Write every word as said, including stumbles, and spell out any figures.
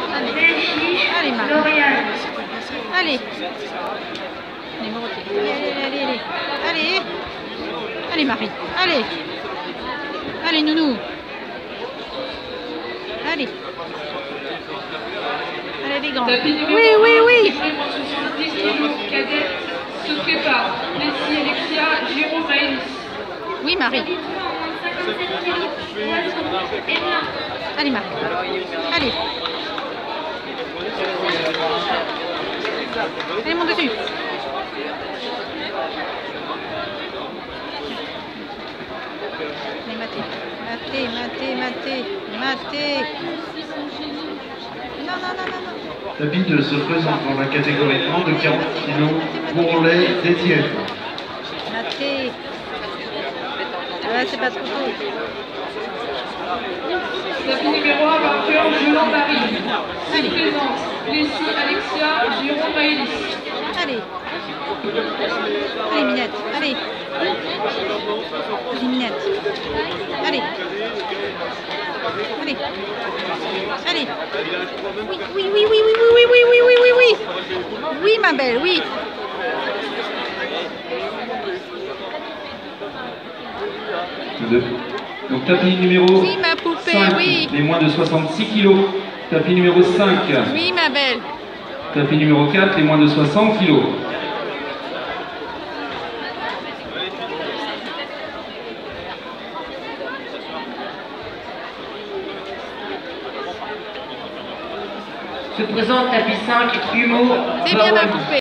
Allez, Marie. Allez. Numéroté. Allez, allez, allez, allez. Allez. Allez, Marie. Allez. Allez, Nounou. Allez. Allez, les grands. Oui, oui, oui. Cadet se prépare. Messi, Alexia, Jérôme, Maëlys. Oui, Marie. Allez, Marie. Allez. Allez, monte dessus. Allez, Mathé. Mathé, Mathé, Mathé. Mathé. Non, non, non, non, non. Tapis deux se présente dans la catégorie moins de quarante kilos pour les D T F. Mathé. Ah, c'est pas trop tôt. Tapis numéro un, vainqueur, Jolan Marie. Allez. Présence, Leslie, Alexia, Jérôme, Maëlys. Allez. Allez, Minette. Allez. Allez, Minette. Allez. Allez. Allez. Oui, oui, oui, oui, oui, oui, oui, oui, oui, oui, oui. Oui, ma belle, oui. Deux. Donc tapis numéro Oui, ma poupée, cinq, oui. les moins de soixante-six kilos. Tapis numéro cinq. Oui, ma belle. Tapis numéro quatre, les moins de soixante kilos. Se présente tapis cinq, Humo. C'est bien ma poupée.